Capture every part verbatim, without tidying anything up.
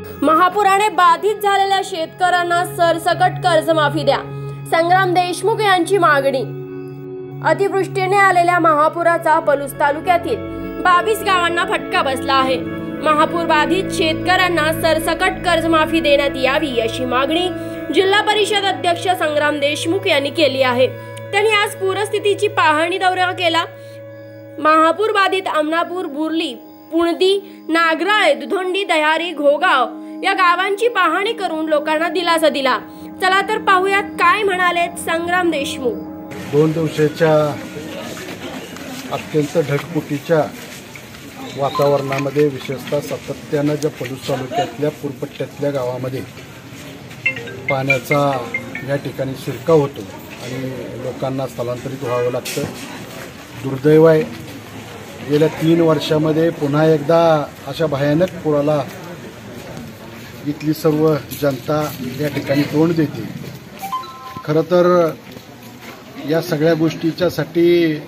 महापुराने बाधित झालेल्या शेतकऱ्यांना सरसकट कर्जमाफी द्या, संग्राम देशमुख यांची मागणी। अतिवृष्टीने आलेल्या महापुराचा पलूस तालुक्यातील बावीस गावांना फटका बसला आहे। महापूर बाधित शेतकऱ्यांना सरसकट कर्जमाफी देण्यात यावी अशी मागणी जिल्हा परिषद अध्यक्ष संग्राम देशमुख यांनी केली आहे। त्यांनी आज पूरस्थितीची पाहणी दौरा केला। महापूर बाधित आमनापूर, बुर्ली, पुणदी, नागराळे, दुधोंडी, दह्यारी, घोगाव या गावांची पाहणी करून लोकांना दिलासा दिला। चला तर पाहूयात काय म्हणाले संग्राम देशमुख। दोन दिवसाच्या अत्यंत ढगफुटीच्या वातावरणामध्ये विशेषतः सातत्यानं ज्या पलूस तालुक्यातल्या पूरपट्ट्यातल्या गावामध्ये पाण्याचा या ठिकाणी शिरकाव होतो आणि लोकांना स्थलांतरित व्हावं लागतं। दुर्दैव आहे, गेल्या तीन वर्षामध्ये पुन्हा एकदा अशा भयानक पुराला इथली सर्व जनता या ठिकाणी तोंड देते। खरं तर या सगळ्या गोष्टीच्यासाठी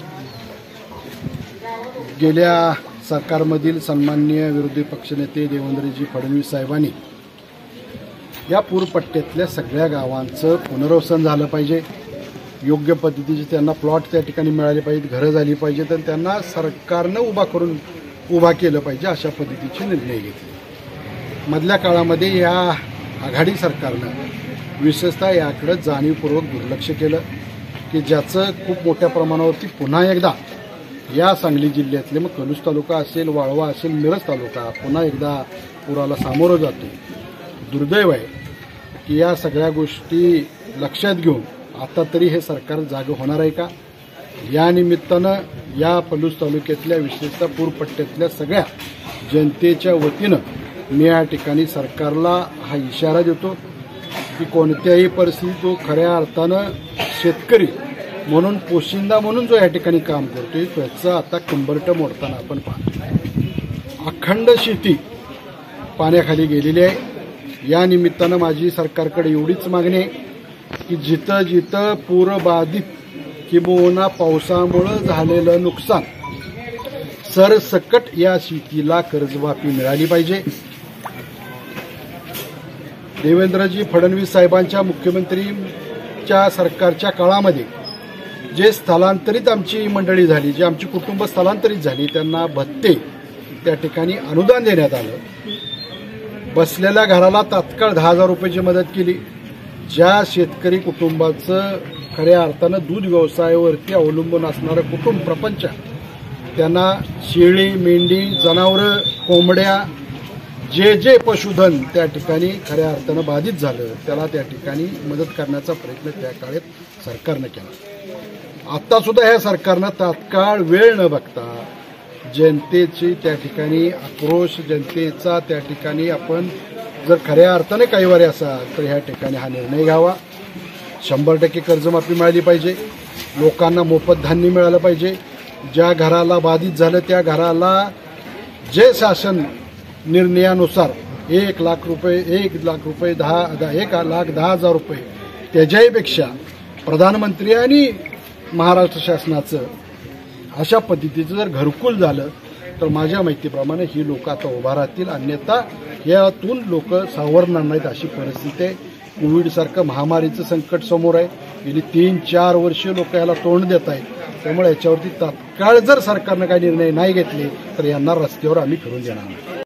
गेल्या सरकारमधील सन्माननीय विरोधी पक्षनेते देवेंद्रजी फडणवीस साहेबांनी या पूरपट्ट्यातल्या सगळ्या गावांचं पुनर्वसन झालं पाहिजे, योग्य पद्धतीचे त्यांना प्लॉट त्या ठिकाणी मिळाले पाहिजेत, घरं झाली पाहिजेत, तर त्यांना सरकारनं उभा करून उभा केलं पाहिजे अशा पद्धतीचे निर्णय घेतले। मधल्या काळामध्ये या आघाडी सरकारनं विशेषतः याकडे जाणीवपूर्वक दुर्लक्ष केलं की ज्याचं खूप मोठ्या प्रमाणावरती पुन्हा एकदा या सांगली जिल्ह्यातले मग पलूस तालुका असेल, वाळवा असेल, मिरज तालुका पुन्हा एकदा पुराला सामोरं जातो। दुर्दैव आहे की या सगळ्या गोष्टी लक्षात घेऊन आता तरी हे सरकार जागं होणार आहे का? या निमित्तानं या पलूस तालुक्यातल्या विशेषतः पूरपट्ट्यातल्या सगळ्या जनतेच्या वतीनं मी या ठिकाणी सरकारला हा इशारा देतो की कोणत्याही परिस्थितीत तो खऱ्या अर्थानं शेतकरी म्हणून पोशिंदा म्हणून जो या ठिकाणी काम करतोय त्याचं आता कंबरट मोडताना आपण पाहतो। अखंड शेती पाण्याखाली गेलेली आहे। या निमित्तानं माझी सरकारकडे एवढीच मागणी आहे की जिथं जिथं पूरबाधित किंबहुना पावसामुळे झालेलं नुकसान सरसकट या शेतीला कर्जमाफी मिळाली पाहिजे। देवेंद्रजी फडणवीस साहेबांच्या मुख्यमंत्रीच्या सरकारच्या काळामध्ये जे स्थलांतरित आमची मंडळी झाली, जी आमची कुटुंब स्थलांतरित झाली, त्यांना भत्ते त्या ठिकाणी अनुदान देण्यात आलं। बसलेल्या घराला तात्काळ दहा हजार रुपयाची मदत केली। ज्या शेतकरी कुटुंबाचं खऱ्या अर्थानं दूध व्यवसायावरती अवलंबून असणारं कुटुंब प्रपंच त्यांना शेळी, मेंढी, जनावरं, कोंबड्या जे जे पशुधन त्या ठिकाणी खऱ्या अर्थानं बाधित झालं त्याला त्या ठिकाणी मदत करण्याचा प्रयत्न त्या काळात सरकारनं केला। आता सुद्धा ह्या सरकारनं तात्काळ वेळ न बघता जनतेची त्या ठिकाणी आक्रोश, जनतेचा त्या ठिकाणी आपण जर खऱ्या अर्थाने कैवारी असाल तर ह्या ठिकाणी हा निर्णय घ्यावा। शंभर टक्के कर्जमाफी मिळाली पाहिजे, लोकांना मोफत धान्य मिळालं पाहिजे। ज्या घराला बाधित झालं त्या घराला जे शासन निर्णयानुसार एक लाख रुपये एक लाख रुपये दहा एक लाख दहा हजार रुपये त्याच्याहीपेक्षा प्रधानमंत्री आणि महाराष्ट्र शासनाचं अशा पद्धतीचं जर घरकुल झालं तर माझ्या माहितीप्रमाणे ही लोक आता उभा राहतील, अन्यथा यातून लोक सावरणार नाहीत अशी परिस्थिती आहे। कोविडसारखं महामारीचं संकट समोर आहे, गेली तीन चार वर्षे लोक याला तोंड देत आहेत। त्यामुळे याच्यावरती तात्काळ जर सरकारनं काही निर्णय नाही घेतले तर यांना रस्त्यावर आम्ही फिरून देणार नाही।